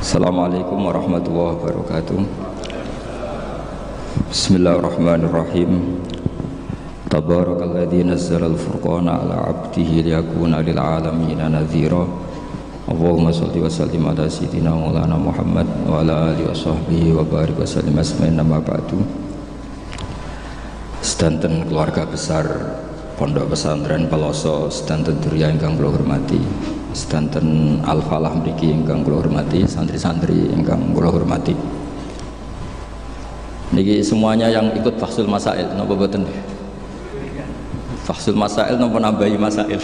Assalamualaikum warahmatullahi wabarakatuh. Bismillahirrahmanirrahim. Tabarakalladzi nazzala al-furqana ala 'abdihi liyakuna lil 'alamina nadhira. Allahumma shalli wa sallim ala sayyidina Maulana Muhammad wa ala alihi washabbihi wa barik wa sallim asma'in nama ba'du. Sedanten keluarga besar Pondok Pesantren Peloso, sedanten durya ingkang kula hormati, sedanten Al-Falah mriki ingkang kula hormati, santri-santri ingkang kula hormati. Niki semuanya yang ikut Fathul Masail napa boten? Fathul Masail napa nambahi masail?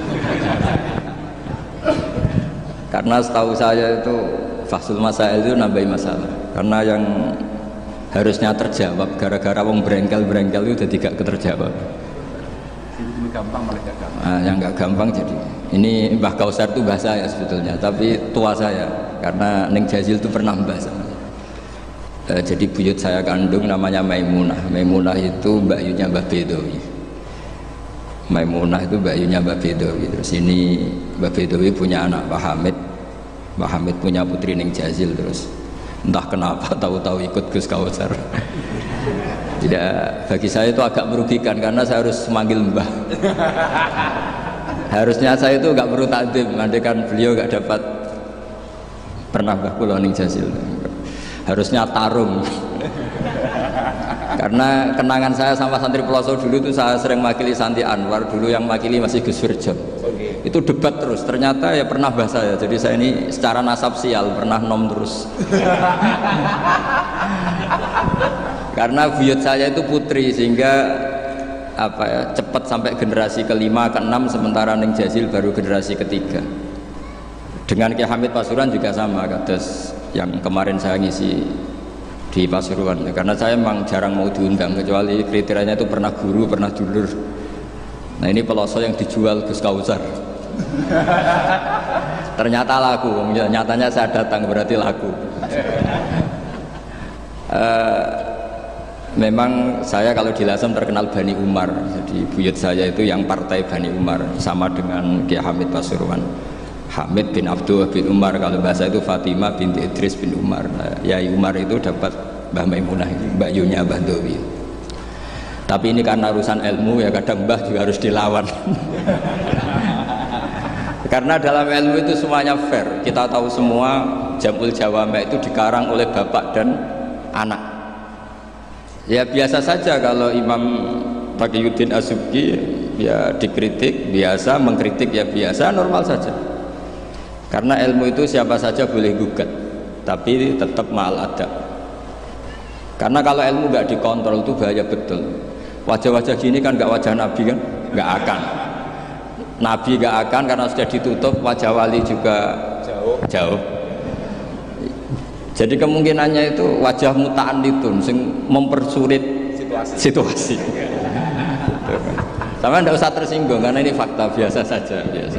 Karena setahu saya itu Fathul Masail itu nambahi masalah. Karena yang harusnya terjawab gara-gara wong brengkel-brengkel itu jadi gak keterjawab. Gampang malah gak gampang. Yang gak gampang jadi. Ini Mbah Kausar itu bahasa saya sebetulnya, tapi tua saya karena Neng Jazil itu pernah bahasa. Jadi buyut saya kandung namanya Maimunah. Maimunah itu mbakyunya Mbah Bedowi. Maimunah itu mbakyunya Mbah Bedowi. Terus ini Mbah Bedowi punya anak Pak Hamid. Pak Hamid punya putri Neng Jazil, terus entah kenapa tahu-tahu ikut Gus Kausar. Tidak, bagi saya itu agak merugikan karena saya harus memanggil Mbah. Harusnya saya itu nggak perlu takdim, andaikan beliau nggak dapat pernah Mbah kula ning Jazil. Harusnya tarung. Karena kenangan saya sama santri Peloso dulu itu saya sering makili Santi Anwar, dulu yang makili masih Gus Firjon. Itu debat terus, ternyata ya pernah Mbah saya. Jadi saya ini secara nasab sial pernah nom terus. Karena buyut saya itu putri sehingga cepat sampai generasi kelima keenam, sementara Neng Jazil baru generasi ketiga. Dengan Kiai Hamid Pasuruan juga sama, kados yang kemarin saya ngisi di Pasuruan. Karena saya memang jarang mau diundang, kecuali kriterianya itu pernah guru, pernah dulur. Nah ini Peloso yang dijual Gus Kausar. Ternyata laku, nyatanya saya datang berarti laku. Memang saya kalau di Lasem terkenal Bani Umar, jadi buyut saya itu yang partai Bani Umar, sama dengan Kiai Hamid Pasuruan. Hamid bin Abdullah bin Umar, kalau bahasa itu Fatimah binti Idris bin Umar. Nah, Yai Umar itu dapat Mbah Maimunah, Mbak Yunya Mbah Dowi. Tapi ini karena urusan ilmu ya kadang Mbah juga harus dilawan. Karena dalam ilmu itu semuanya fair. Kita tahu semua Jamul Jawami' itu dikarang oleh bapak dan anak. Ya biasa saja kalau Imam Taqiyuddin As-Subki ya dikritik biasa, mengkritik ya biasa, normal saja. Karena ilmu itu siapa saja boleh gugat, tapi tetap ma'al adab. Karena kalau ilmu nggak dikontrol itu bahaya betul. Wajah-wajah gini kan nggak wajah Nabi kan, nggak akan. Nabi nggak akan karena sudah ditutup, wajah wali juga jauh. Jadi kemungkinannya itu wajah muta'annitun sing mempersulit situasi. Sama tidak usah tersinggung karena ini fakta biasa saja. Biasa.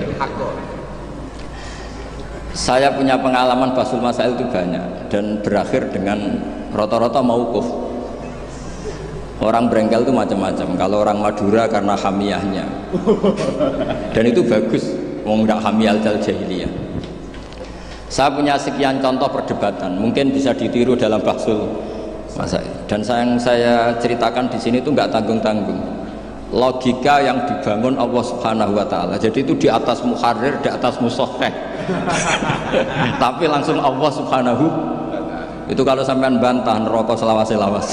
Saya punya pengalaman Fathul Masail itu banyak dan berakhir dengan rata-rata mauquf. Orang brengkel itu macam-macam. Kalau orang Madura karena hamiyahnya, dan itu bagus. Wong nggak hamiyal jahiliyah. Saya punya sekian contoh perdebatan, mungkin bisa ditiru dalam Fathul Masail. Dan yang saya ceritakan di sini itu nggak tanggung-tanggung. Logika yang dibangun Allah Subhanahu Wa Taala. Jadi itu di atas muharrir, di atas mushahhah. Tapi langsung Allah Subhanahu. Itu kalau sampean bantah neraka selawas-selawas.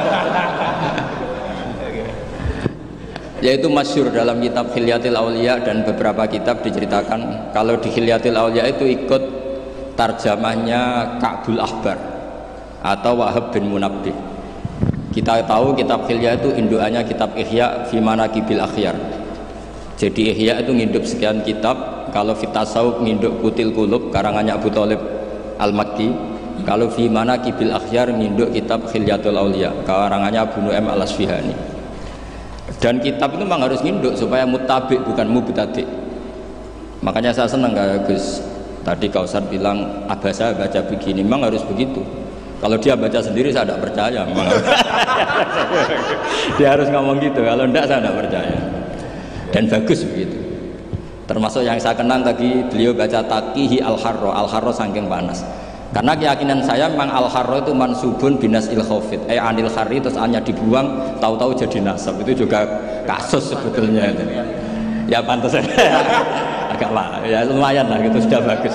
Yaitu masyhur dalam kitab Hilyatil Auliya dan beberapa kitab diceritakan kalau di Hilyatil Auliya itu ikut tarjamahnya Ka'bul Ahbar atau Wahab bin Munabbih. Kita tahu kitab Hilya itu indukannya kitab Ihya fi Manaqibil Akhyar. Jadi Ihya itu nginduk sekian kitab. Kalau Fitasawuf nginduk Kutil Qulub karangannya Abu Thalib Al-Makki. Kalau fi Manaqibil Akhyar nginduk kitab Hilyatul Auliya karangannya Abu Nu'aim Al-Asfihani. Dan kitab itu memang harus nginduk supaya muttabi bukan mubtadi. Makanya saya senang kayak Gus tadi Kausar bilang abah saya baca begini, memang harus begitu. Kalau dia baca sendiri saya tidak percaya. Dia harus ngomong gitu, kalau tidak saya tidak percaya. Dan bagus begitu. Termasuk yang saya kenang tadi beliau baca Taqihi Al-Harro saking panas. Karena keyakinan saya memang al-harro itu mansubun binas il-khofid anil khari, terus hanya dibuang tahu-tahu jadi nasab. Itu juga kasus sebetulnya itu. Ya pantas agak lah, ya lumayan lah gitu, sudah bagus.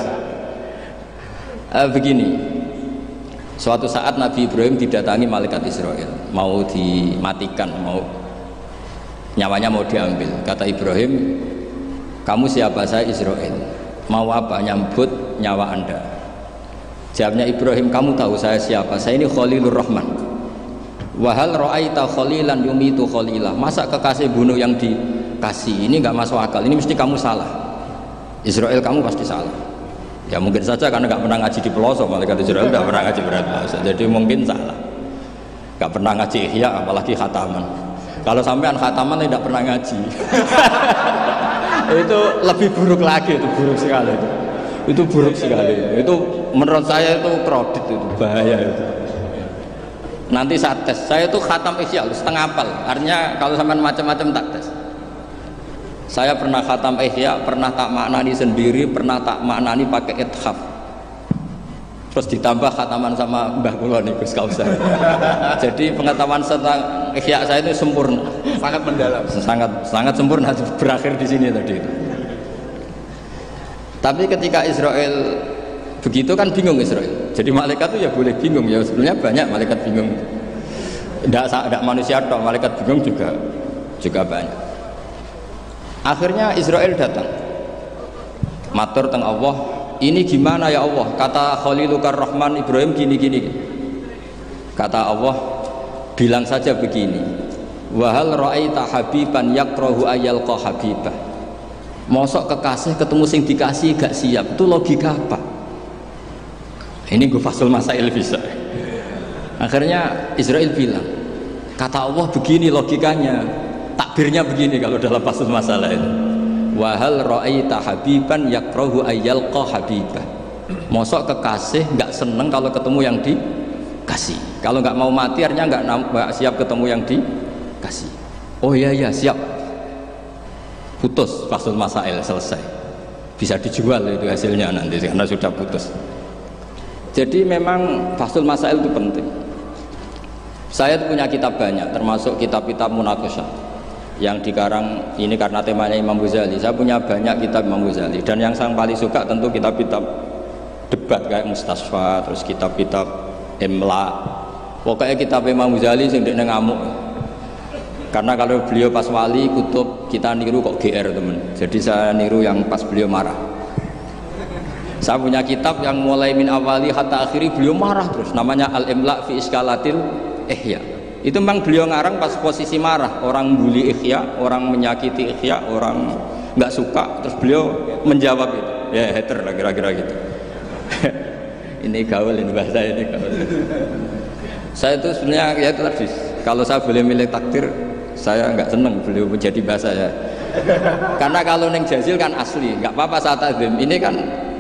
Begini, suatu saat Nabi Ibrahim didatangi malaikat Israel, mau dimatikan, mau nyawanya mau diambil. Kata Ibrahim, kamu siapa? Saya Israel. Mau apa? Nyambut nyawa anda. Jawabnya Ibrahim, kamu tahu saya siapa? Saya ini Khalilur Rahman. Wahal ra'aita khalilan yumitu khalilah. Masa kekasih bunuh yang dikasih? Ini nggak masuk akal. Ini mesti kamu salah. Israel, kamu pasti salah. Ya mungkin saja karena nggak pernah ngaji di pelosok. Malaikat Israel nggak pernah ngaji berat pelosok. Jadi mungkin salah. Nggak pernah ngaji ihya, apalagi khataman. Kalau sampean khataman tidak pernah ngaji. Itu lebih buruk lagi, itu buruk sekali itu buruk sekali. Itu menurut saya itu kredit, itu bahaya itu. Nanti saat tes, saya itu khatam ihya setengah hafal. Artinya kalau sampean macam-macam tak tes. Saya pernah khatam ihya, pernah tak maknani sendiri, pernah tak maknani pakai ithaf. Terus ditambah khataman sama Mbah kula niku Gus Kausar. Jadi pengetahuan tentang ihya saya itu sempurna, sangat mendalam, sangat sempurna, berakhir di sini tadi itu. Tapi ketika Israel begitu kan bingung Israel. Jadi malaikat itu ya boleh bingung ya, sebenarnya banyak malaikat bingung. Tidak manusia toh, malaikat bingung juga banyak. Akhirnya Israel datang. Matur teng Allah, ini gimana ya Allah? Kata Khalilukar Rahman Ibrahim gini. Kata Allah, bilang saja begini. Wahal ra'aita habiban yakrahu ayyalqa habibah. Mosok kekasih ketemu sing dikasih gak siap, itu logika apa? Ini gue fasul masail bisa. Akhirnya Israel bilang, kata Allah begini logikanya, takbirnya begini kalau dalam fasul masalah itu. Wahal ra'aita habiban yakrahu ayyalqa habibah. Mosok kekasih nggak seneng kalau ketemu yang dikasih. Kalau nggak mau mati artinya nggak siap ketemu yang dikasih. Oh iya siap. Putus fasul masail, selesai, bisa dijual itu hasilnya nanti karena sudah putus. Jadi memang fasul masail itu penting. Saya punya kitab banyak, termasuk kitab-kitab munaqasyah yang dikarang ini karena temanya Imam Ghazali. Saya punya banyak kitab Imam Ghazali, dan yang saya paling suka tentu kitab-kitab debat kayak Mustasfa, terus kitab-kitab Imla. Pokoknya kitab Imam Ghazali sing ndekne ngamuk. Karena kalau beliau pas wali kutub kita niru kok GR teman. Jadi saya niru yang pas beliau marah. Saya punya kitab yang mulai min awali hatta akhiri beliau marah terus. Namanya Al-Imla fi Iskalatil Ihya. Itu memang beliau ngarang pas posisi marah. Orang bully Ihya, orang menyakiti Ihya, orang nggak suka. Terus beliau menjawab itu. Ya hater lah kira-kira gitu. Ini gaul ini bahasa ini gaul. Saya itu sebenarnya ya itu tadi. Kalau saya boleh milih takdir, saya nggak seneng beliau menjadi bahasa ya. Karena kalau neng Jazil kan asli, nggak apa-apa saat azim. Ini kan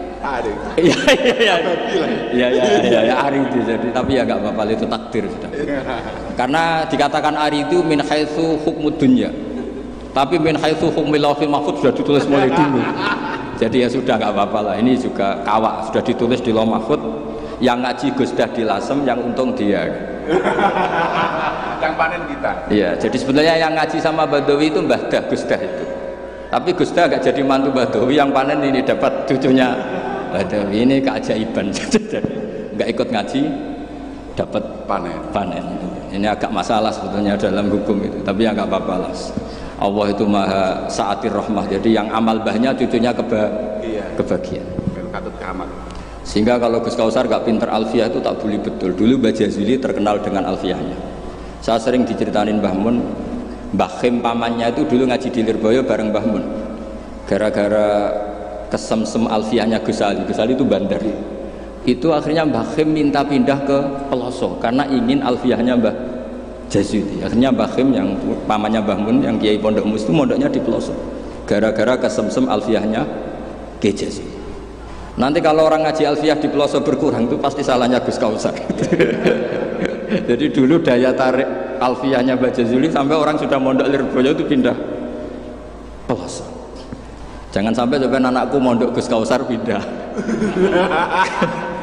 iya ari itu jadi, tapi ya nggak apa-apa itu takdir sudah. Karena dikatakan ari itu min haitsu hukmud dunya. Tapi min haitsu hukmil lauhil mahfuz sudah ditulis mulai dulu. Jadi ya sudah nggak apa-apa lah. Ini juga kawak sudah ditulis di lauh mahfuz. Yang ngaji Gus Dah di Lasem, yang untung dia. Yang panen kita. Iya, jadi sebenarnya yang ngaji sama Badawi itu Mbah Dah, Gus Dah itu. Tapi Gus Dah gak jadi mantu Badawi, yang panen ini dapat cucunya Badawi. Ini keajaiban. Gak ikut ngaji, dapat panen. Ini agak masalah sebetulnya dalam hukum itu. Tapi ya nggak apa-apa lah. Allah itu maha saatir rahmah. Jadi yang amal bahnya cucunya kebagian. Katut kamat. Sehingga kalau Gus Kausar gak pinter alfiah itu tak boleh betul. Dulu Mbah Jazili terkenal dengan alfiahnya. Saya sering diceritain Mbah Mun, Mbah Khim pamannya itu dulu ngaji di Lirboyo bareng Mbah Mun. Gara-gara kesemsem alfiahnya Gus Ali. Gus Ali itu bandar. Itu akhirnya Mbah Khim minta pindah ke Pelosok karena ingin alfiahnya Mbah Jazili. Akhirnya Mbah Khim yang pamannya Mbah Mun yang Kiai Pondok Mus itu mondoknya di Pelosok. Gara-gara kesemsem alfiahnya Kiai Jazili. Nanti kalau orang ngaji alfiah di pelosok berkurang itu pasti salahnya Gus Kausar. Jadi dulu daya tarik alfiahnya Mbah Jazuli sampai orang sudah mondok Lirboyo itu pindah pelosok. Jangan sampai anakku mondok Gus Kausar pindah.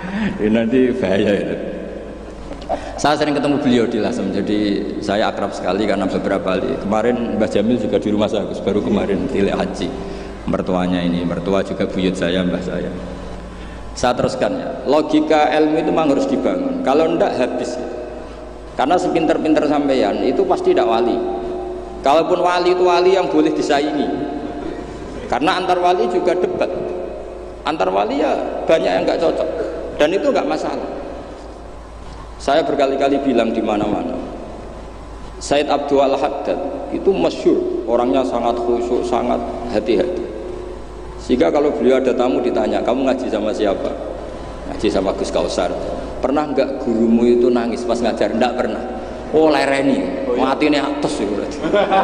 Ini nanti bahaya itu. Saya sering ketemu beliau di Lasem, jadi saya akrab sekali karena beberapa kali. Kemarin Mbah Jamil juga di rumah saya, baru kemarin tilik haji. Mertuanya ini, mertua juga buyut saya, mbah saya. Saya teruskan ya, logika ilmu itu memang harus dibangun. Kalau enggak habis. Karena sepinter-pinter sampeyan itu pasti tidak wali. Kalaupun wali itu wali yang boleh disaingi. Karena antar wali juga debat. Antar wali ya banyak yang nggak cocok. Dan itu nggak masalah. Saya berkali-kali bilang di mana-mana. Said Abdul Haddad itu masyhur, orangnya sangat khusyuk, sangat hati-hati. Sehingga kalau beliau ada tamu ditanya, kamu ngaji sama siapa? Ngaji sama Gus Kausar. Pernah nggak gurumu itu nangis pas ngajar? Nggak pernah. Oh lereni, mati ini atas itu berarti.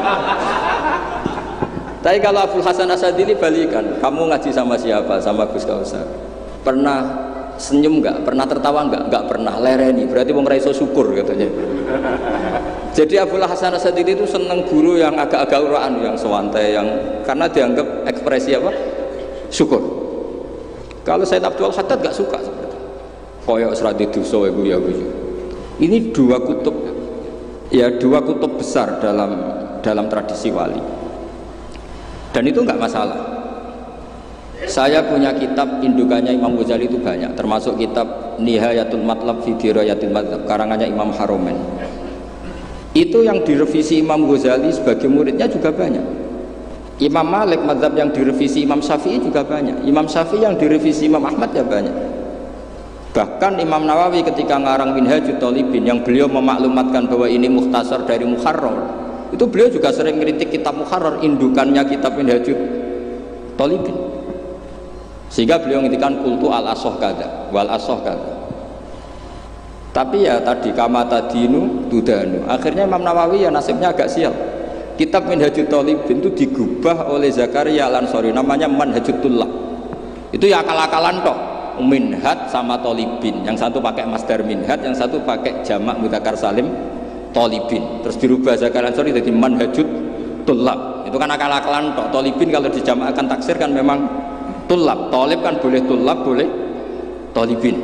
Tapi kalau Abdul Hasan Asadili balikan, kamu ngaji sama siapa? Sama Gus Kausar. Pernah senyum nggak? Pernah tertawa nggak? Nggak pernah. Lereni, berarti mau ngeraiso syukur katanya. Jadi Abdul Hasan Asadili itu seneng guru yang agak-agak uraan, yang sewantai, yang karena dianggap ekspresi apa? Syukur. Kalau Said Abdul Haddad gak suka seperti koyok seradi duso ya. Ini dua kutub ya, dua kutub besar dalam tradisi wali. Dan itu nggak masalah. Saya punya kitab indukannya Imam Ghazali itu banyak, termasuk kitab Nihayatul Matlab fi Dirayatil Madzhab karangannya Imam Haromen. Itu yang direvisi Imam Ghazali sebagai muridnya juga banyak. Imam Malik mazhab yang direvisi Imam Syafi'i juga banyak. Imam Syafi'i yang direvisi Imam Ahmad ya banyak. Bahkan Imam Nawawi ketika ngarang Minhajut Thalibin yang beliau memaklumatkan bahwa ini mukhtasar dari Muharrar, itu beliau juga sering kritik kitab Muharrar, indukannya kitab Minhajut Thalibin. Sehingga beliau ngintikan kultu al-asoh kada wal asoh kada. Tapi ya tadi kama tadinu tudanu. Akhirnya Imam Nawawi ya nasibnya agak sial. Kitab Minhajut Thalibin itu digubah oleh Zakaria Al-Ansori, namanya Manhajut Tullah. Itu ya akal-akalan tok. Minhaj sama Thalibin, yang satu pakai masdar minhaj, yang satu pakai jamak mudzakkar salim Thalibin. Terus dirubah Zakaria Al-Ansori jadi Manhajut Tullah. Itu kan akal-akalan tok. Thalibin kalau dijamakkan taksir kan memang Tullah. Thalib kan boleh Tullah, boleh Thalibin.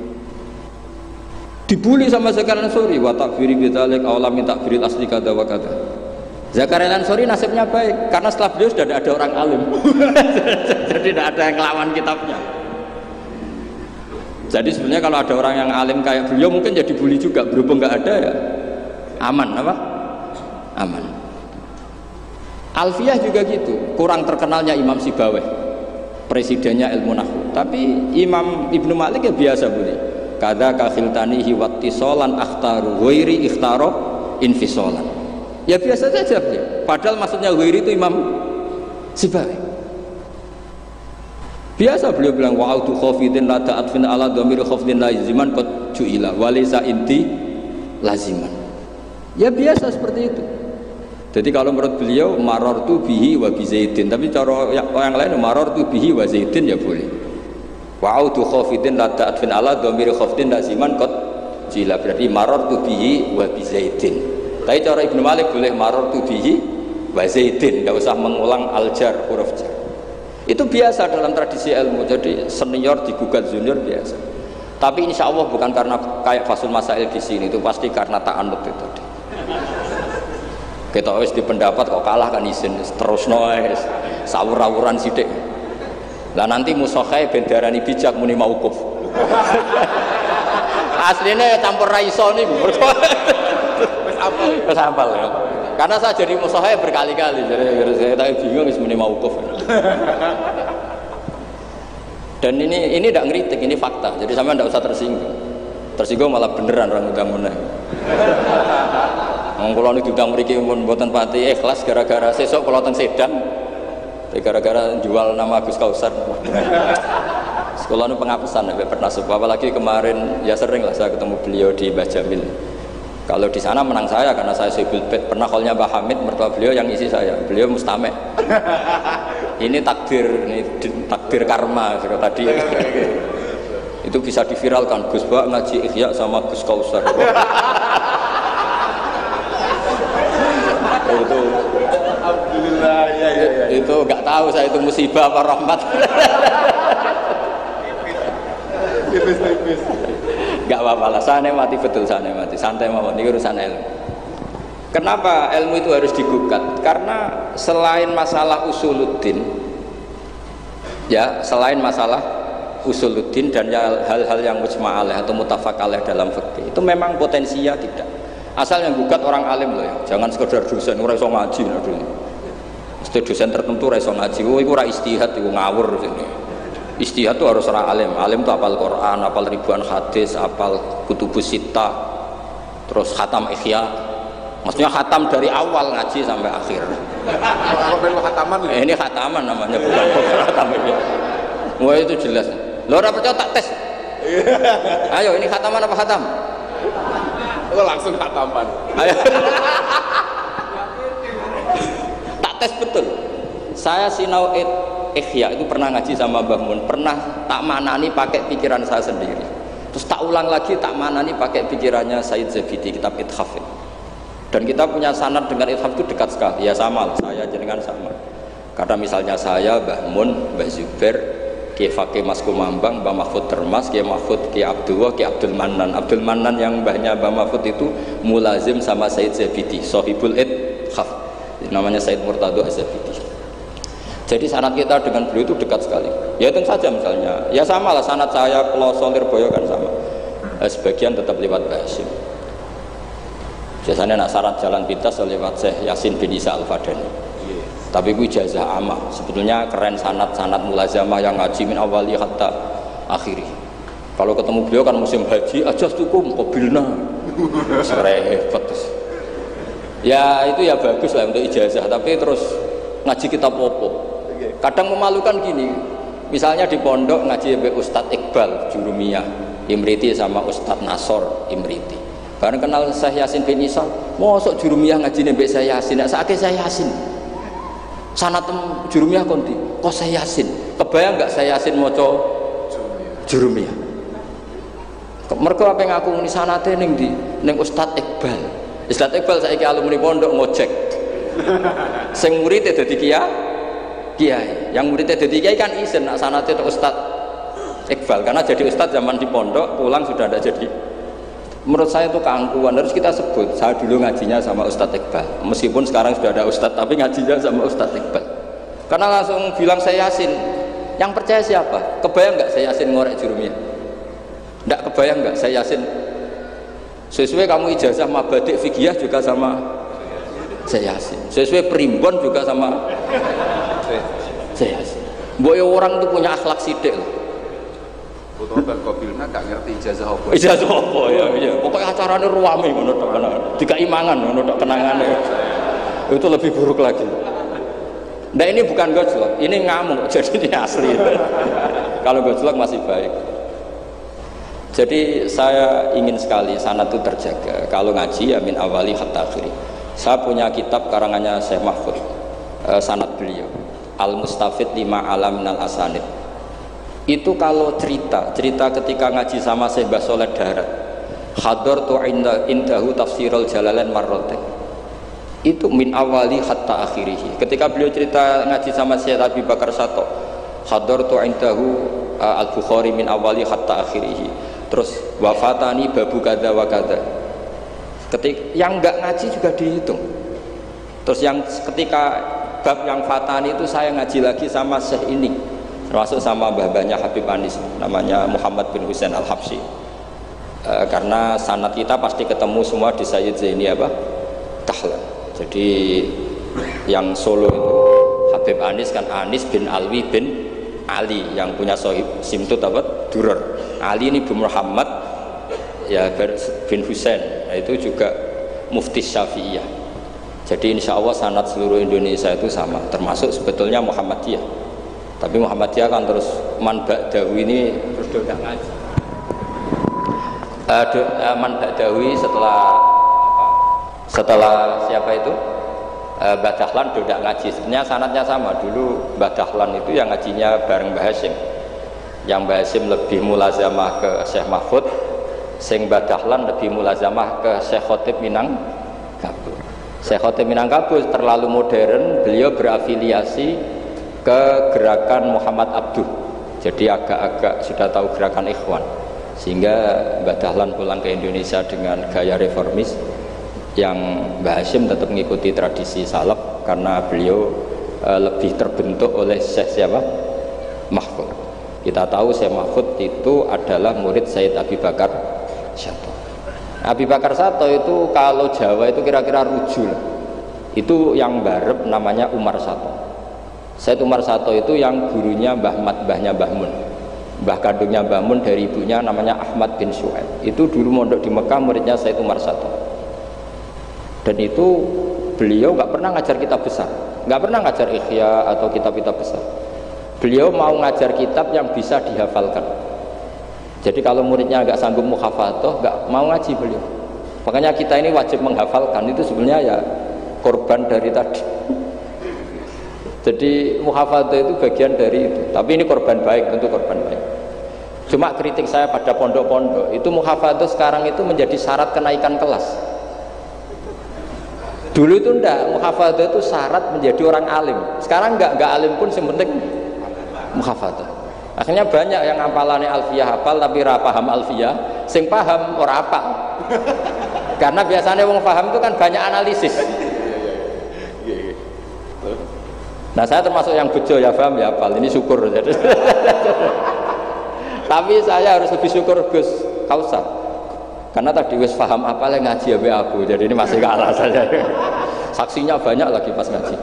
Dibully sama Zakaria Al-Ansori, wa takfiri bidzalik aula min takfiril asli kada wa kada. Zakaria Al-Ansori nasibnya baik karena setelah beliau sudah ada orang alim. Jadi tidak ada yang ngelawan kitabnya. Jadi sebenarnya kalau ada orang yang alim kayak beliau mungkin jadi bully juga, berhubung nggak ada ya aman apa? Aman. Alfiyah juga gitu, kurang terkenalnya Imam Sibawayh, presidennya ilmu nahwu. Tapi Imam Ibnu Malik ya biasa bully. Kada kakhiltanihi wattisolan akhtaru ghairi ikhtaro infisolan. Ya biasa saja beliau. Padahal maksudnya ghairi itu Imam Sibawayh. Biasa beliau bilang wa'autu khafidin la ta'atfin ala dhamir khafidin laziman qad ju'ila walisa inti laziman. Ya biasa seperti itu. Jadi kalau menurut beliau marartu bihi wa bi zaidin, tapi cara yang lain marartu bihi wa zaidin ya boleh. Wa'autu khafidin la ta'atfin ala dhamir khafidin laziman qad ju'ila, berarti marartu bihi wa bi zaidin. Tapi cara Ibnu Malik boleh marartu bihi wa zaidin, enggak usah mengulang al-jar, huruf jar. Itu biasa dalam tradisi ilmu. Jadi senior digugat junior biasa. Tapi insya Allah bukan karena kayak Fasul Masail di sini, itu pasti karena ta'anut itu tadi. Kita wis di pendapat kok kalah kan isin terus noes sawur-awuran sidik. Lah nanti musokhai bendarani bijak muni mauquf. Aslinya campur raiso niku. Wis hafal ya. Karena saya jadi musokhai berkali-kali, jadi saya tak bingung wis muni mauquf. Dan ini tidak ngeritik, ini fakta. Jadi sama tidak usah tersinggung. Tersinggung malah beneran orang undang meneh. Kalau ini diundang mriki pun mboten pati ikhlas gara-gara sesuk kalau teng Sedan. Gara-gara jual nama Gus Kausar. Sekolah ini penghapusan ya pernah sebab apalagi kemarin ya sering lah saya ketemu beliau di Mbah Jamil. Kalau di sana menang saya karena saya sibuk bet. Pernah callnya Mbah Hamid, mertua beliau yang isi saya. Beliau mustame. Ini takdir karma tadi. Itu bisa diviralkan. Gus Bak ngaji Ihya sama Gus Kausar. Itu alhamdulillah ya. Itu nggak tahu saya itu musibah apa rahmat. Tipis-tipis. Enggak apa-apa lah, saya mati betul, saya mati. Santai mawon, ini urusan ilmu. Kenapa ilmu itu harus digugat? Karena selain masalah usuluddin, ya selain masalah usuluddin dan hal-hal yang mujma' alaih atau muttafaq alaih dalam fikih, itu memang potensinya tidak. Asal yang gugat orang alim loh ya, jangan sekedar dosen, ora iso ngaji nah dulu. Mesti dosen tertentu ora iso ngaji, iku ora istihad, iku ngawur sini. Istihad itu harus orang alim. Alim itu hafal Quran, hafal ribuan hadis, hafal kutubus sittah, terus khatam Ihya. Maksudnya khatam dari awal ngaji sampai akhir. Kalau perlu khataman ya? Ini khataman namanya, bukan khatam Ihya. Wah itu jelas. Lo ora percaya tak tes. Ayo ini khataman apa khatam? Lo langsung khataman. Ayo. Tak tes betul. Saya sinau Ihya itu pernah ngaji sama Mbah Mun, pernah tak manani pakai pikiran saya sendiri. Terus tak ulang lagi tak manani pakai pikirannya Said Zabidi, kitab Ithaf. Dan kita punya sanad dengan Ithaf itu dekat sekali. Ya sama, saya jenengan sama. Karena misalnya saya, Mbah Mun, Mbah Zubair, Kiai Fakih Mas Kumambang, Mbah Mahfud Termas, Kiai Mahfud, Kiai Abdullah, Kiai Abdul Manan. Abdul Manan yang mbahnya Mbah Mahfud itu mulazim sama Said Zabidi, Sohibul Ithaf. Namanya Said Murtado Az-Zabidi. Jadi sanad kita dengan beliau itu dekat sekali. Ya tentu saja misalnya, ya sama lah sanad saya Kloso Lirboyo kan sama. Sebagian tetap lewat Basim. Biasanya nak syarat jalan pintas lewat Syekh Yasin bin Isa Al-Fadani. Tapi gue ijazah amah. Sebetulnya keren sanad mulazamah yang ngaji min awali hatta akhiri. Kalau ketemu beliau kan musim haji, ajastukum qabilna. Repot. Ya itu ya bagus lah untuk ijazah, tapi terus ngaji kitab opo. Kadang memalukan gini, misalnya di pondok ngaji be Ustadz Iqbal Jurumiyah Imriti sama Ustadz Nasor Imriti. Bareng kenal Syekh Yasin bin Isa, mosok Jurumiyah ngaji be Syekh Yasin, nek sakake Syekh Yasin. Sanatem Jurumiyah konti, kok Syekh Yasin. Kebayang enggak Syekh Yasin maca Jurumiyah? Mergo apa yang aku muni sanate ning ndi? Ning Ustadz Iqbal. Ustadz Iqbal saiki alumni pondok ngojek. Sing murid dadi kiai, yang muridnya jadi kiai kan izin nak sanate Ustadz Iqbal, karena jadi Ustadz zaman di pondok pulang sudah ada jadi. Menurut saya itu keangkuhan, harus kita sebut. Saya dulu ngajinya sama Ustadz Iqbal, meskipun sekarang sudah ada Ustadz, tapi ngajinya sama Ustadz Iqbal. Karena langsung bilang saya Yasin, yang percaya siapa? Kebayang nggak saya Yasin ngorek Jurumiyah? Nggak kebayang nggak saya Yasin? Sesuai kamu ijazah mabadik fikih juga sama saya Yasin. Sesuai primbon juga sama saya Yasin. Boy orang itu punya akhlak sidik lah. Betul dan Qabilna gak ngerti ijazah apa. Ijazah apa ya? Iya. Pokoknya acaranya ruame ngono tok kenangan. Dikaimangan ngono tok kenangane. Itu lebih buruk lagi. Nah ini bukan gojlok, ini ngamuk. Jadi ini asli. Kalau gojlok masih baik. Jadi saya ingin sekali sanad itu terjaga. Kalau ngaji ya min awali hatta akhiri. Saya punya kitab karangannya Syekh Mahfud, sanad beliau Al-Mustafid lima alam minal asanid. Itu kalau cerita ketika ngaji sama Syekh Mbah Soleh Darat, hadartu indahu tafsirul jalalain marrotek, itu min awali hatta akhirihi. Ketika beliau cerita ngaji sama Syekh Abi Bakar Sato, hadartu indahu al-Bukhari min awali hatta akhirihi. Terus wafatani babu kada wa kada. Yang enggak ngaji juga dihitung. Terus yang ketika bab yang fatani itu saya ngaji lagi sama Syekh ini, termasuk sama mbah-mbahnya Habib Anis, namanya Muhammad bin Husain Al-Habsyi. Karena sanad kita pasti ketemu semua di Sayyid Zaini apa? Tahlan. Jadi yang Solo itu Habib Anis kan Anis bin Alwi bin Ali yang punya sohib simtut apa? Durar. Ali ini bin Muhammad ya bin Husain. Nah, itu juga mufti Syafi'iyah. Jadi insya Allah sanad seluruh Indonesia itu sama, termasuk sebetulnya Muhammadiyah. Tapi Muhammadiyah kan terus man ba'dawi ini terus udah ngaji. Man ba'dawi setelah siapa itu? Mbah Dahlan udah ngaji. Sebenarnya sanadnya sama. Dulu Mbah Dahlan itu yang ngajinya bareng Mbah Hasyim. Yang Mbah Hasyim lebih mulazamah ke Syekh Mahfud, sing Mbah Dahlan lebih mulazamah ke Syekh Khotib Minangkabau. Syekh Khotib Minangkabau terlalu modern, beliau berafiliasi ke gerakan Muhammad Abduh. Jadi agak-agak sudah tahu gerakan Ikhwan. Sehingga Mbah Dahlan pulang ke Indonesia dengan gaya reformis, yang Mbah Hashim tetap mengikuti tradisi salaf karena beliau lebih terbentuk oleh Syekh siapa? Mahfud. Kita tahu Syekh Mahfud itu adalah murid Sayyid Abi Bakar Sato. Abi Bakar Sato itu kalau Jawa itu kira-kira rujul. Itu yang barep namanya Umar Sato. Sayyid Umar Sato itu yang gurunya Mbah Mat, mbahnya Mbah Mun. Mbah kandungnya Mbah Mun dari ibunya namanya Ahmad bin Su'aib. Itu dulu mondok di Mekah, muridnya Sayyid Umar Sato. Dan itu beliau nggak pernah ngajar kitab besar, nggak pernah ngajar Ihya atau kitab-kitab besar. Beliau mau ngajar kitab yang bisa dihafalkan. Jadi kalau muridnya nggak sanggup muhafadzah, nggak mau ngaji beliau. Makanya kita ini wajib menghafalkan, itu sebenarnya ya korban dari tadi. Jadi muhafadzah itu bagian dari itu. Tapi ini korban baik, tentu korban baik. Cuma kritik saya pada pondok-pondok, itu muhafadzah sekarang itu menjadi syarat kenaikan kelas. Dulu itu enggak, muhafadzah itu syarat menjadi orang alim. Sekarang enggak alim pun yang penting muhafadzah. Akhirnya banyak yang hafalannya alfiyah hafal tapi ora paham alfiyah, sing paham ora hafal. Karena biasanya wong paham itu kan banyak analisis. Nah, saya termasuk yang bejo ya paham ya hafal. Ini syukur. Tapi saya harus lebih syukur Gus Kausar. Karena tadi wis paham apa yang ngaji ya aku, jadi ini masih kalah saja. Saksinya banyak lagi pas ngaji.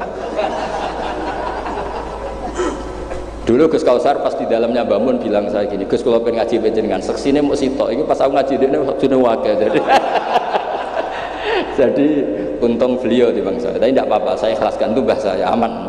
Dulu Gus Kausar pas di dalamnya Mbah Mun bilang saya gini, Gus kalau pengen ngaji panjenengan seksine mau sitok, ini pas aku ngaji dene waktunya wakil jadi untung beliau di bangsa. Tapi tidak apa-apa, saya ikhlaskan itu bahasa saya aman.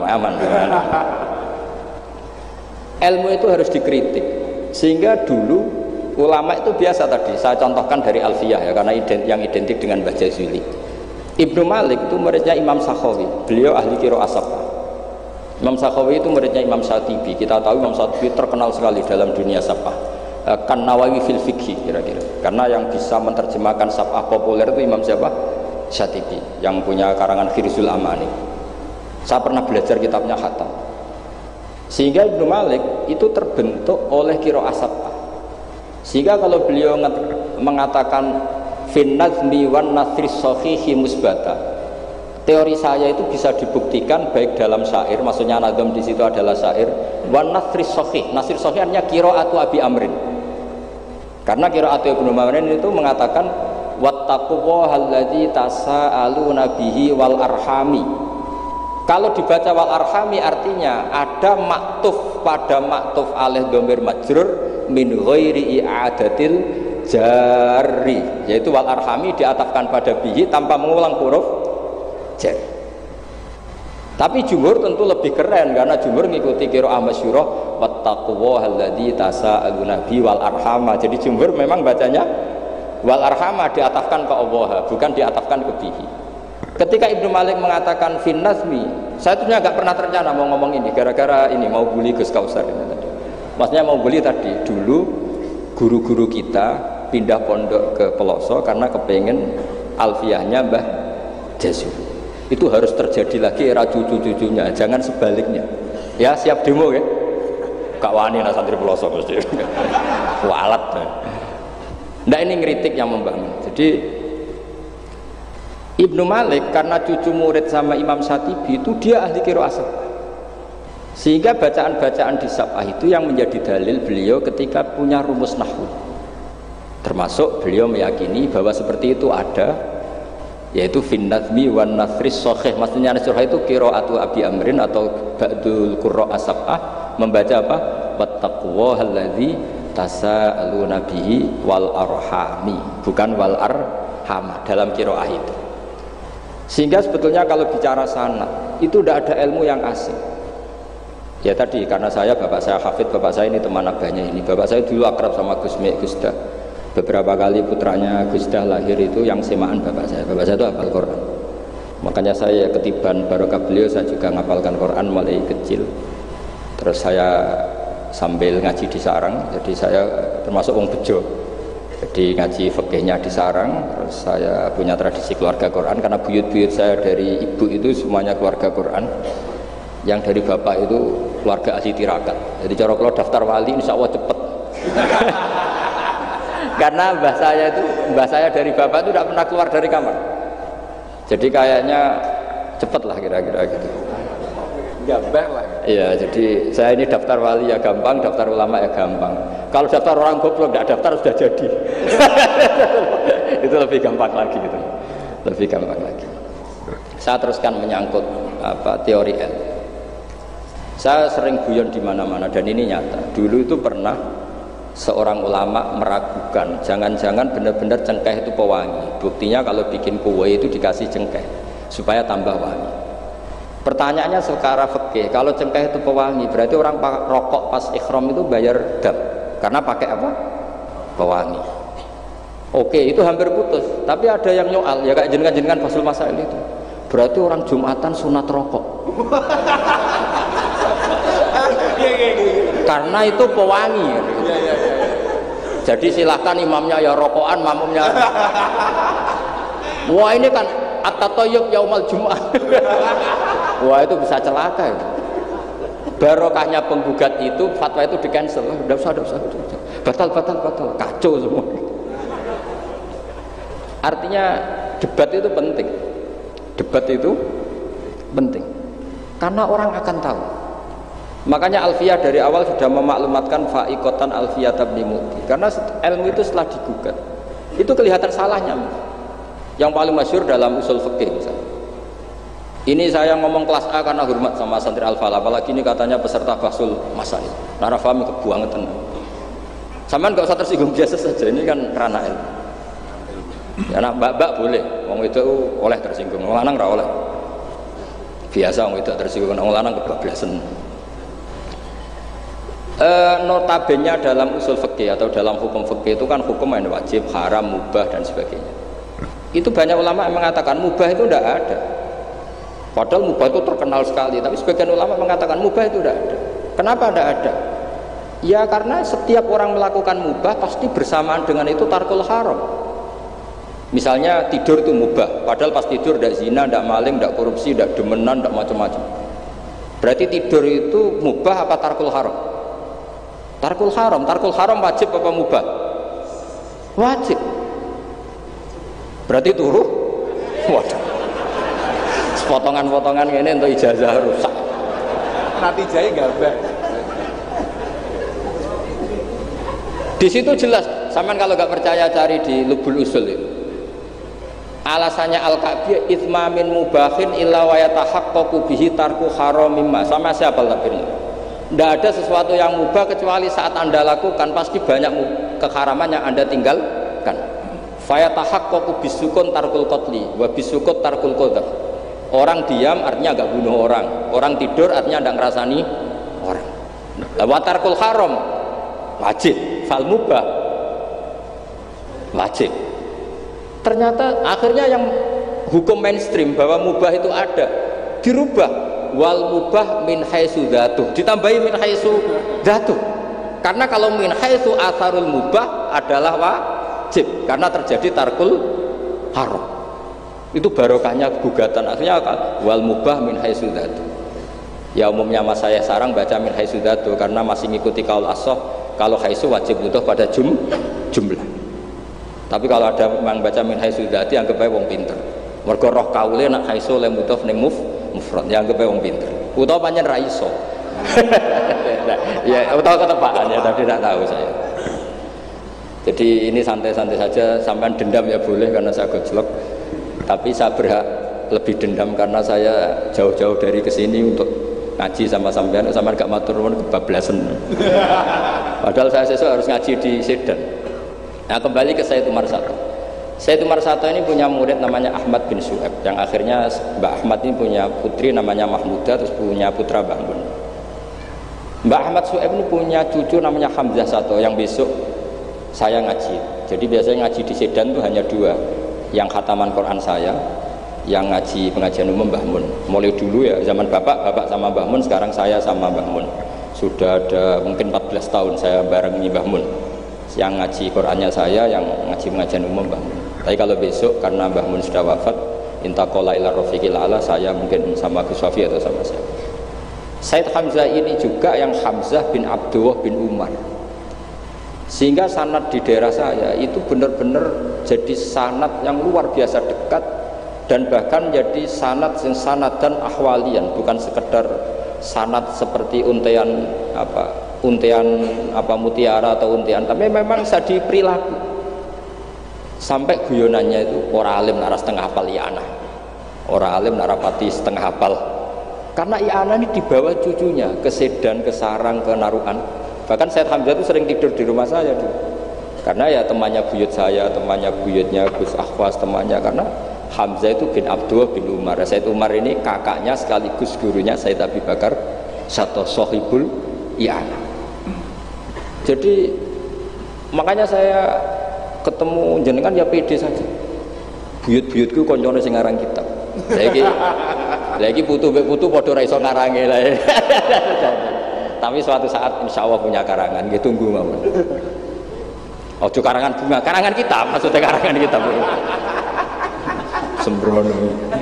Ilmu itu harus dikritik, sehingga dulu ulama itu biasa tadi saya contohkan dari Alfiyah ya, karena yang identik dengan Mbah Jazuli. Ibnu Malik itu muridnya Imam Sakhawi, beliau ahli qiraah sab'ah. Imam Sakhawi itu muridnya Imam Syatibi. Kita tahu Imam Syatibi terkenal sekali dalam dunia sab'ah, kan Nawawi fil fikhi kira-kira, karena yang bisa menerjemahkan sab'ah populer itu Imam siapa? Syatibi, yang punya karangan Khirzul Amani. Saya pernah belajar kitabnya khatam. Sehingga Ibnu Malik itu terbentuk oleh qiraah sab'ah. Sehingga kalau beliau mengatakan fin nazmi wan nasri sahihi musbata, teori saya itu bisa dibuktikan baik dalam syair, maksudnya nazam di situ adalah syair, wan nasri sahih. Nasri sahih artinya qiraatu Abi Amrin. Karena qiraatu Ibnu Amrin itu mengatakan wattaqullahalladzi tasaaluna bihi wal arhami. Kalau dibaca wal arhami artinya ada maktuf pada maktuf alih dhamir majrur min ghairi i'adatil jari, yaitu wal arhami diatafkan pada bihi tanpa mengulang huruf jar. Tapi jumhur tentu lebih keren karena jumhur mengikuti qiraah masyhurah wattaqullahalladzi tasaaluna bihi wal arhama. Jadi jumhur memang bacanya wal arhama diatafkan ke Allah, bukan diatafkan ke bihi. Ketika Ibnu Malik mengatakan fin nazmi, saya tuh nggak pernah terencana mau ngomong ini gara-gara ini mau bully Gus Kausar ini tadi. Maksudnya mau bully tadi, dulu guru-guru kita pindah pondok ke pelosok karena kepengen alfiyahnya Mbah Jazuli. Itu harus terjadi lagi era cucu-cucunya, jangan sebaliknya. Ya siap demo ya. Kak wani nah santri pelosok mesti. Walat. Nah ini ngeritik yang membangun. Jadi Ibnu Malik karena cucu murid sama Imam Syatibi itu dia ahli qiraah sab'ah. Sehingga bacaan-bacaan di sab'ah itu yang menjadi dalil beliau ketika punya rumus nahwu. Termasuk beliau meyakini bahwa seperti itu ada, yaitu fin nazmi wan nasri sahih. Maksudnya nasrah itu qiraatu Abi Amrin atau ba'dul qurra sab'ah membaca apa? Wattaqullahalladzi tasaaluna bihi wal arhami, bukan wal arhama dalam qiraah itu. Sehingga sebetulnya kalau bicara sanad itu tidak ada ilmu yang asing. Ya tadi karena bapak saya hafid, bapak saya ini teman abahnya ini. Bapak saya dulu akrab sama Gus Mek, Gus Dah. Beberapa kali putranya Gus Dah lahir itu yang semaan bapak saya. Bapak saya itu hafal Quran. Makanya saya ketiban barokah beliau, saya juga ngapalkan Quran mulai kecil. Terus saya sambil ngaji di sarang, jadi saya termasuk wong bejo. Jadi ngaji fikihnya di sarang. Terus saya punya tradisi keluarga Quran karena buyut-buyut saya dari ibu itu semuanya keluarga Quran. Yang dari bapak itu keluarga asli tirakat. Jadi cara kalau daftar wali insya Allah cepet. Karena mbah saya dari bapak itu tidak pernah keluar dari kamar. Jadi kayaknya cepet lah kira-kira gitu. Gambah lah. Iya, jadi saya ini daftar wali ya gampang, daftar ulama ya gampang. Kalau daftar orang goblok tidak daftar sudah jadi. Itu lebih gampang lagi gitu. Lebih gampang lagi. Saya teruskan menyangkut teori L. Saya sering guyon di mana-mana dan ini nyata. Dulu itu pernah seorang ulama meragukan, jangan-jangan benar-benar cengkeh itu pewangi. Buktinya kalau bikin kue itu dikasih cengkeh supaya tambah wangi. Pertanyaannya secara fikih, kalau cengkeh itu pewangi, berarti orang rokok pas ikhram itu bayar dam karena pakai apa? Pewangi. Oke, itu hampir putus. Tapi ada yang nyoal, ya kayak jenengan Fasul Masail itu. Berarti orang Jumatan sunat rokok. Karena itu pewangi. Jadi silahkan imamnya ya rokokan, makmumnya. Wah ini kan at-tatayyub yaumal Jum'ah. Wah itu bisa celaka itu. Barokahnya penggugat itu, fatwa itu di cancel. Udah usah. Batal, kacau semua. Artinya debat itu penting. Debat itu penting. Karena orang akan tahu. Makanya Alfiyah dari awal sudah memaklumatkan fa'iqatan Alfiyah Ibnu Muti. Karena ilmu itu setelah digugat, itu kelihatan salahnya. Yang paling masyhur dalam usul fikih misalnya. Ini saya ngomong kelas A karena hormat sama santri Al-Falah, apalagi ini katanya peserta Fasul Masail. Nara fahmi kebuangetan. Sampean enggak usah tersinggung, biasa saja, ini kan ranah ilmu. Ya anak mbak boleh, wong itu oleh tersinggung, wong lanang ora oleh. Biasa wong itu tersinggung, wong lanang kebablasan. Notabene dalam usul fikih atau dalam hukum fikih itu kan hukum yang wajib, haram, mubah dan sebagainya. Itu banyak ulama yang mengatakan mubah itu tidak ada. Padahal mubah itu terkenal sekali, tapi sebagian ulama mengatakan mubah itu tidak ada. Kenapa tidak ada? Ya karena setiap orang melakukan mubah pasti bersamaan dengan itu tarkul haram. Misalnya tidur itu mubah, padahal pas tidur tidak zina, tidak maling, tidak korupsi, tidak demenan, tidak macam-macam. Berarti tidur itu mubah apa tarkul haram? Tarkul haram wajib apa mubah? Wajib. Berarti turu? Waduh. Potongan-potongan ini untuk ijazah rusak. Natijahnya gambah. Di situ jelas, sampean kalau nggak percaya cari di Lubul Usul itu. Alasannya Al-Ka'biyah itsmamin mubahin illa wa yatahaqqaqu bihi tarku haramimma. Sama siapa takbirnya? Tidak ada sesuatu yang mubah kecuali saat Anda lakukan pasti banyak keharaman yang Anda tinggalkan. Fa yatahaqqaqu bisukun tarkul qatli wa bisukut tarkul qadar. Orang diam artinya enggak bunuh orang. Orang tidur artinya enggak ngerasani orang. Wa tarkul haram wajib, fal mubah wajib. Ternyata akhirnya yang hukum mainstream bahwa mubah itu ada dirubah, wal mubah min haitsu dzatuh, ditambahi min haitsu dzatuh. Karena kalau min haitsu atharul mubah adalah wajib karena terjadi tarkul haram. Itu barokahnya gugatan. Akhirnya wal mubah min haitsu dzatuh. Ya umumnya mas saya sarang baca min haitsu dzatuh karena masih ngikuti kaul as-shah, kalau haitsu wajib butuh pada jumlah. Tapi kalau ada yang baca min haitsu dzati anggap ae wong pinter. Mergo roh kaule nak haitsu le mudhof ning mufrad, ya anggap ae wong pinter. Utawa pancen ra iso. Ya utawa ketepaan ya, tapi tidak tahu saya. Jadi ini santai-santai saja, sampean dendam ya boleh karena saya gojlok. Tapi saya berhak lebih dendam karena saya jauh-jauh dari kesini untuk ngaji sama sampean gak matur nuwun kebablasan. Padahal saya sesuk harus ngaji di Sedan. Nah kembali ke Sayyid Umar Sato. Sayyid Umar Sato ini punya murid namanya Ahmad bin Su'aib, yang akhirnya Mbak Ahmad ini punya putri namanya Mahmudah, terus punya putra Mbak Mun. Mbak Ahmad Su'aib ini punya cucu namanya Hamzah Sato yang besok saya ngaji. Jadi biasanya ngaji di Sedan itu hanya dua, yang khataman Quran saya, yang ngaji pengajian umum Mbah Mun. Mulai dulu ya zaman bapak sama Mbah Mun, sekarang saya sama Mbah Mun. Sudah ada mungkin 14 tahun saya barengi Mbah Mun. Yang ngaji Qurannya saya, yang ngaji pengajian umum Mbah Mun. Tapi kalau besok karena Mbah Mun sudah wafat, intaqala ila rafiqil a'la, saya mungkin sama Gus Wafi atau sama saya. Said Hamzah ini juga yang Hamzah bin Abdullah bin Umar. Sehingga sanad di daerah saya itu benar-benar jadi sanad yang luar biasa dekat, dan bahkan jadi sanad dan ahwalian, bukan sekedar sanad seperti untian mutiara atau untian, tapi memang sadi perilaku. Sampai guyonannya itu orang alim nara setengah hafal i'anah, orang alim nara pati setengah hafal, karena i'anah ini dibawa cucunya ke Sedan, ke Sarang, ke Naruan. Bahkan Said Hamzah itu sering tidur di rumah saya dulu, karena ya temannya buyut saya, temannya buyutnya Gus Akhwas, temannya, karena Hamzah itu bin Abdullah bin Umar. Said Umar ini kakaknya sekaligus gurunya Said Abi Bakar satu sohibul i'anah. Jadi makanya saya ketemu jenengan ya pede saja. Buyut-buyutku koncone sing ngarang kitab. Lagi putu-putu padha ra iso ngarange lah. Tapi suatu saat insya Allah punya karangan, gitu tunggu mawon. Ojo karangan bunga, karangan kitab, maksudnya karangan kitab. Sembrono.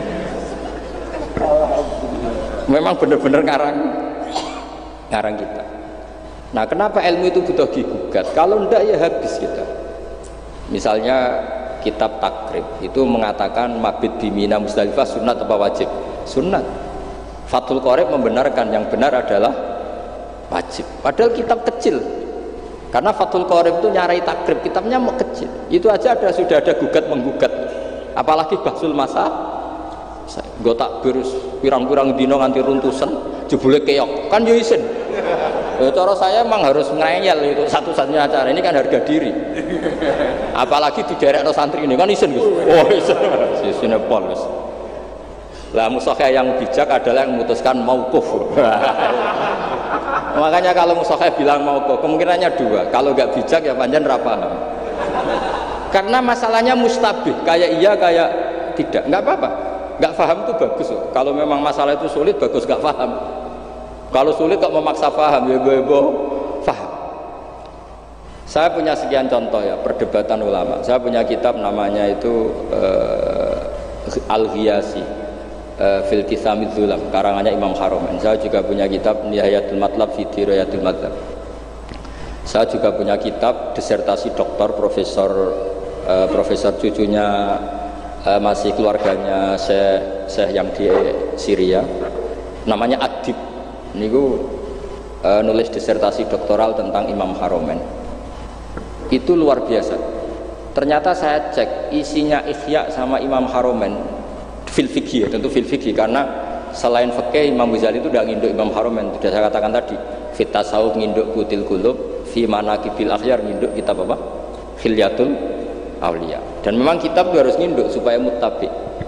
Memang benar-benar ngarang kitab. Nah, kenapa ilmu itu butuh digugat? Kalau ndak ya habis kita. Misalnya kitab Takrib itu mengatakan mabit di Mina Musdalifah sunat apa wajib? Sunat. Fathul Qorib membenarkan yang benar adalah wajib. Padahal kitab kecil. Karena Fathul Qorib itu nyarai Takrib, kitabnya kecil. Itu aja sudah ada gugat menggugat. Apalagi Bahsul Masa. Gue takbir pirang-pirang dino nganti runtusan, jebule keok. Kan yo isin. Ya, cara saya emang harus ngeyel itu satu-satunya acara ini kan harga diri. Apalagi di daerah santri ini kan isin Gus. Oh isin. Isine pol Gus. Lah musakhah yang bijak adalah yang memutuskan mauquf. Makanya kalau musakhah bilang mauquf, kemungkinannya dua. Kalau nggak bijak ya panjang rapah. Karena masalahnya mustabih, kayak iya kayak tidak. Nggak apa-apa. Nggak paham itu bagus loh. Kalau memang masalah itu sulit, bagus nggak paham. Kalau sulit kok memaksa paham, ya paham. Saya punya sekian contoh ya perdebatan ulama. Saya punya kitab namanya itu Al-Ghiyasi fil Tisamid Zulam, karangannya Imam Haromen. Saya juga punya kitab Nihayatul Matlab fi Dirayatul Matlab. Saya juga punya kitab disertasi doktor profesor cucunya masih keluarganya Syekh yang di Syria, namanya Adib. Niku nulis disertasi doktoral tentang Imam Haromen. Itu luar biasa. Ternyata saya cek isinya Ihya sama Imam Haromen fil fikih, tentu fil fikih, karena selain fikih Imam Ghazali itu udah nginduk Imam Haromen. Sudah saya katakan tadi, fit tasawuf nginduk Kutil Qulub, fi manaqibil akhyar nginduk kitab apa? Khilyatul Auliya. Dan memang kitab itu harus nginduk supaya muttabi.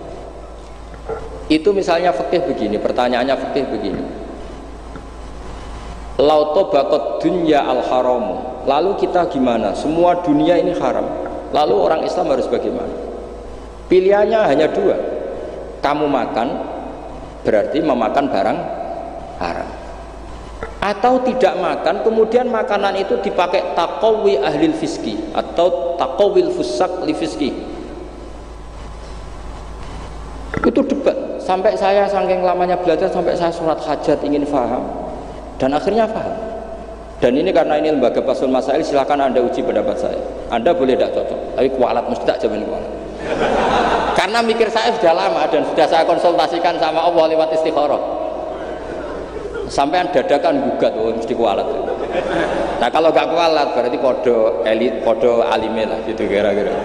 Itu misalnya fikih begini, pertanyaannya fikih begini. Lauto bakot dunya al haramu. Lalu kita gimana? Semua dunia ini haram. Lalu orang Islam harus bagaimana? Pilihannya hanya dua. Kamu makan berarti memakan barang haram. Atau tidak makan, kemudian makanan itu dipakai taqawi ahlil fiski atau taqawil fusak li fiski. Itu debat. Sampai saya saking lamanya belajar, sampai saya surat hajat ingin paham. Dan akhirnya paham. Dan ini karena ini lembaga Fathul Masail, silakan Anda uji pendapat saya. Anda boleh tidak cocok, tapi kualat mesti tak jamin kualat. Karena mikir saya sudah lama dan sudah saya konsultasikan sama Allah lewat istikharah. Sampai dadakan gugat, oh mesti kualat. Nah kalau gak kualat berarti podo elit, podo alime lah gitu kira-kira.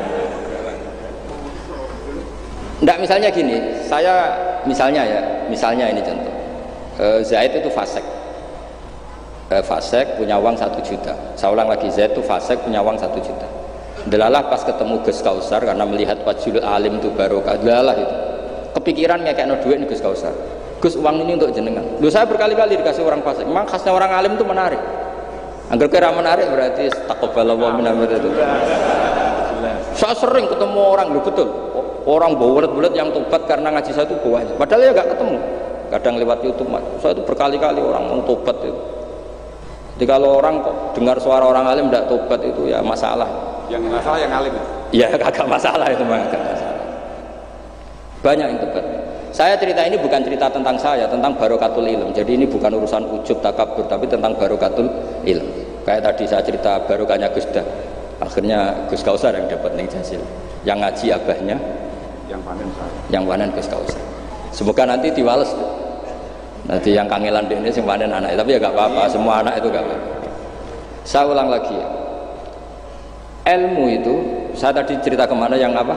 Nggak, misalnya gini, saya misalnya ini contoh. Zaid itu fasik. Fasek punya uang 1 juta. Saya ulang lagi, Zaid itu fasek punya uang 1 juta. Delalah pas ketemu Gus Kausar karena melihat wajhul alim itu barokah. Delalah itu kepikiran ngekekno duit nih Gus Kausar. Gus, uang ini untuk jenengan. Lu saya berkali-kali dikasih orang fasek. Memang khasnya orang alim itu menarik. Angger kira menarik berarti taqabbalallahu minna itu. Saya sering ketemu orang, lu betul. Orang bulet-bulet yang tobat karena ngaji saya itu banyak. Padahal ya gak ketemu. Kadang lewat YouTube. Saya itu berkali-kali orang mau tobat itu. Jadi kalau orang kok dengar suara orang alim tidak tobat itu ya masalah. Yang masalah yang alim. Ya agak masalah itu memang agak masalah. Banyak yang tobat. Saya cerita ini bukan cerita tentang saya, tentang barokatul ilm. Jadi ini bukan urusan ujub takabur, tapi tentang barokatul ilm. Kayak tadi saya cerita barokahnya Gus Dah. Akhirnya Gus Kausar yang dapat ning Jasil. Yang ngaji abahnya, yang panen Gus Kausar. Semoga nanti diwales. Nanti yang kangelan ini sing panen anak, tapi ya gak apa-apa, semua anak itu gak apa-apa. Saya ulang lagi ya. Ilmu itu, saya tadi cerita kemana yang apa?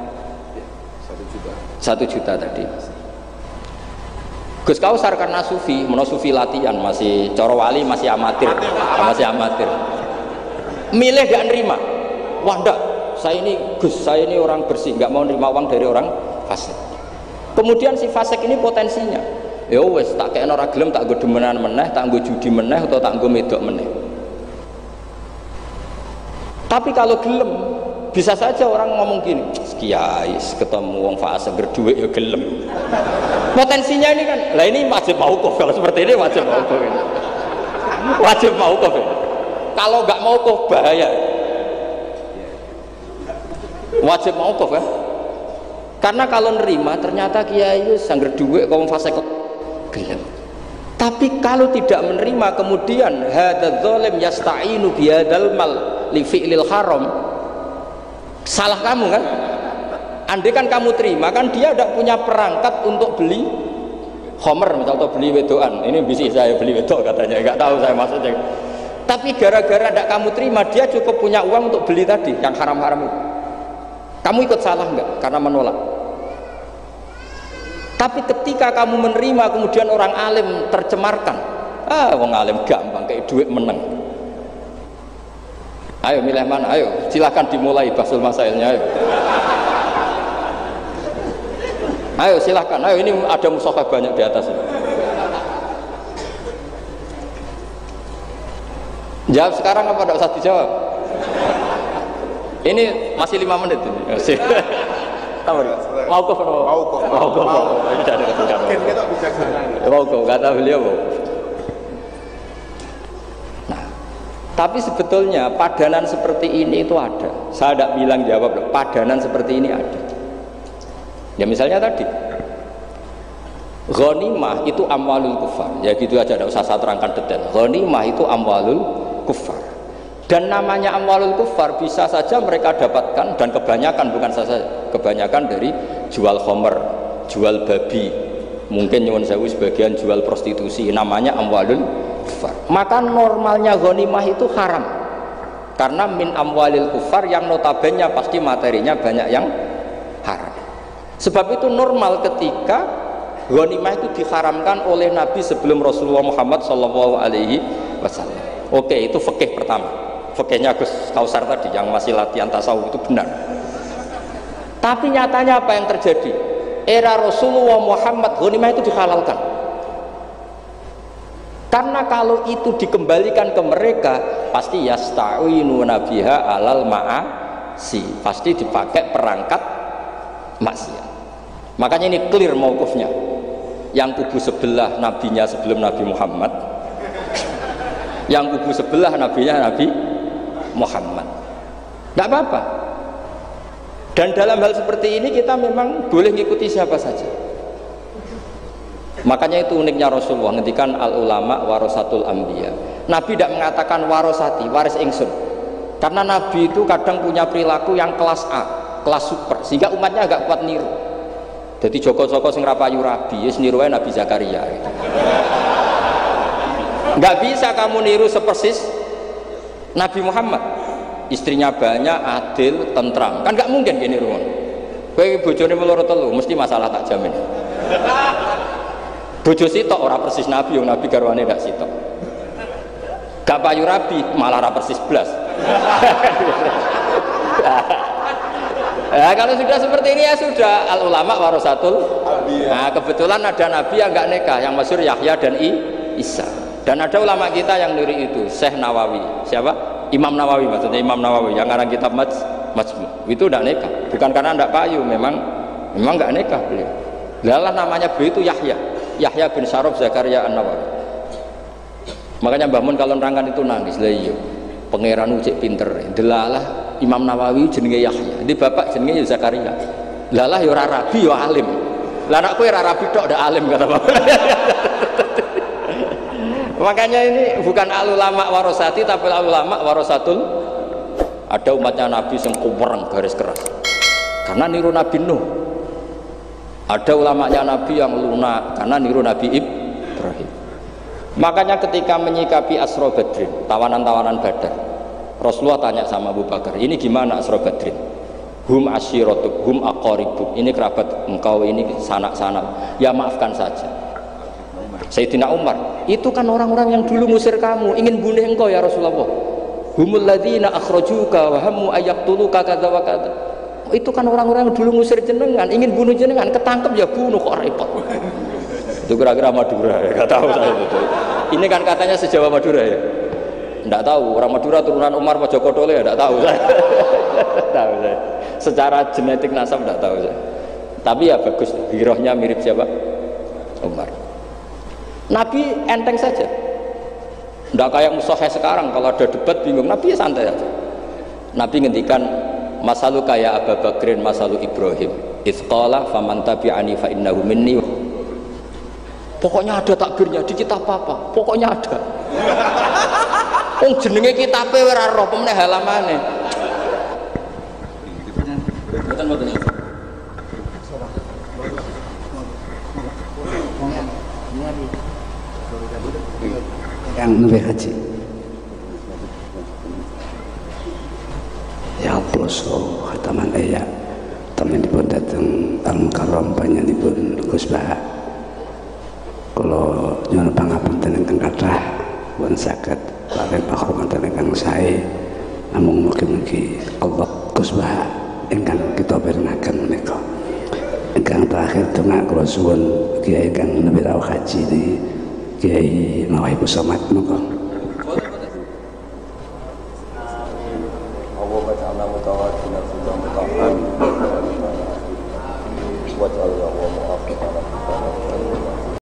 1 juta tadi. Gus Kausar karena sufi, sufi latihan, masih coro wali, masih amatir. Milih gak nerima. Wah enggak, saya ini Gus, saya ini orang bersih, gak mau nerima uang dari orang fasik. Kemudian si fasik ini potensinya, ya wes tak kayak ora gelem, tak nggo demenan meneh, tak nggo judi meneh, atau tak nggo medok meneh. Tapi kalau gelem, bisa saja orang ngomong gini, kiai ketemu wong fasik berduit ya gelem. Potensinya ini kan, lah ini wajib mauquf, kalau seperti ini wajib mauquf. Wajib mauquf. Kalau nggak mauquf bahaya. Wajib mauquf ya. Karena kalau nerima ternyata kiai itu sangger duit kaum fasik gelem. Tapi kalau tidak menerima kemudian hadzal zalim yasta'inu bihadzal mal li fi'lil haram, salah kamu kan? Andai kan kamu terima, kan dia tidak punya perangkat untuk beli homer misalnya, atau beli wedoan. Ini bisa saya beli wedok katanya, nggak tahu saya maksudnya. Tapi gara-gara tidak kamu terima, dia cukup punya uang untuk beli tadi yang haram-haram itu. Kamu ikut salah nggak? Karena menolak. Tapi ketika kamu menerima, kemudian orang alim tercemarkan, wong alim gampang kayak duit menang. Ayo milih mana? Ayo silakan dimulai basul masailnya. Ayo silakan. Ayo ini ada mushaf banyak di atas ini. Jawab sekarang apa tidak usah dijawab? Ini masih 5 menit ini. Mauquf. Ini ada ketegangan. Mauquf kata beliau. Nah, tapi sebetulnya padanan seperti ini itu ada. Saya tidak bilang jawab loh. Padanan seperti ini ada. Ya misalnya tadi, ghanimah itu amwalul kufar. Ya gitu aja, tidak usah saya terangkan detail. Ghanimah itu amwalul kufar. Dan namanya amwalul kufar bisa saja mereka dapatkan, dan kebanyakan, bukan saja kebanyakan, dari jual khomer, jual babi, mungkin nyuwun sewu sebagian jual prostitusi, namanya amwalul kufar. Maka normalnya ghanimah itu haram, karena min amwalil kufar yang notabene pasti materinya banyak yang haram. Sebab itu normal ketika ghanimah itu diharamkan oleh Nabi sebelum Rasulullah Muhammad SAW. Oke, itu fikih pertama. Fikihnya Gus Kausar tadi yang masih latihan tasawuf itu benar. Tapi nyatanya apa yang terjadi? Era Rasulullah Muhammad ghanimah itu dihalalkan. Karena kalau itu dikembalikan ke mereka, pasti yasta'inu nabiha alal ma'asi, pasti dipakai perangkat maksiat. Makanya ini clear mauqufnya. Yang kubu sebelah nabinya sebelum Nabi Muhammad, yang kubu sebelah nabinya Nabi Muhammad, tidak apa-apa. Dan dalam hal seperti ini kita memang boleh mengikuti siapa saja. Makanya itu uniknya Rasulullah ngendikan al ulama warasatul anbiya. Nabi tidak mengatakan warosati, waris ingsun, karena Nabi itu kadang punya perilaku yang kelas A, kelas super, sehingga umatnya agak kuat niru. Jadi joko-joko sing rapayu rabi, ya niru Nabi Zakaria gitu. Nggak bisa kamu niru sepersis Nabi Muhammad, istrinya banyak, adil, tentram, kan nggak mungkin gini ruang. Kowe bojone meloro telu, mesti masalah tak jamin. Bojo sitok ora persis Nabi, yang Nabi garwane ndak sitok. Gak payu rabi, malah ora persis blas. Nah, kalau sudah seperti ini ya sudah, al ulama warasatul. Nah, kebetulan ada Nabi yang nggak nikah, yang masyhur Yahya dan Isa. Dan ada ulama kita yang niru itu, Syekh Nawawi. Siapa? Imam Nawawi, maksudnya Imam Nawawi yang ngarang kitab Majmu. Itu tidak nikah, bukan karena tidak payu, memang nggak nikah beliau. Lalah namanya beliau itu Yahya bin Syaraf Zakaria An-Nawawi. Makanya Mbah Mun kalau nerangkan itu nangis. Lah iya, pangeran cek pinter. Delalah Imam Nawawi jenenge Yahya, di bapak jenenge Zakaria. Lalah ya ora rabi ya alim. Lah anak kowe ora rabi tok ndak alim kata bapak. Makanya ini bukan al-ulama warosati tapi al-ulama warasatul. Ada umatnya Nabi yang kupereng garis keras karena niru Nabi Nuh. Ada ulamanya Nabi yang lunak karena niru Nabi Ibrahim. Makanya ketika menyikapi Asra Badrin, tawanan-tawanan Badar, Rasulullah tanya sama Abu Bakar, ini gimana Asra Badrin? Hum asyiratuk, hum aqaribuk, ini kerabat engkau, ini sanak-sanak, ya maafkan saja. Sayyidina Umar, itu kan orang-orang yang dulu ngusir kamu, ingin bunuh engkau ya Rasulullah. Humul ladzina akhrajuka wa hammu ayaqtuluka kadza wa kadza. Itu kan orang-orang yang dulu ngusir jenengan, ingin bunuh jenengan, ketangkep ya bunuh, kok repot. Itu kira-kira Madura ya, enggak tahu saya itu. Ini kan katanya sejawa Madura ya. Enggak tahu, orang Madura turunan Umar apa Joko Tole ya, enggak tahu saya. Tahu saya. Secara genetik nasab enggak tahu saya. Tapi ya bagus, girohnya mirip siapa? Umar. Nabi enteng saja. Tidak kayak Musahe sekarang, kalau ada debat bingung, Nabi ya santai aja. Nabi ngendikan masalu kaya Abu Bakrin masalu Ibrahim isqala faman tabi'ani fa innahu minni. Pokoknya ada takbirnya di kitab apa? Pokoknya ada. Wong jenenge kitabe ora roh pemene halamane. Mboten yang lebih haji ya Allah so khataman ayat teman pun datang al-mukarram panjenengan Gus Bah kalau nyuwun pangapunten ingkang kathah pun saged paring panghormatan ingkang sae namung mugi-mugi Allah Gus Bah ingkang kita pirengaken menika ingkang terakhir donga kula suwun Kiai ingkang lebih rawuh haji ini Kiai Mawahibus Samad monggo. Allah ta'ala mutawajjina fi dhammi ta'am wa ta'ala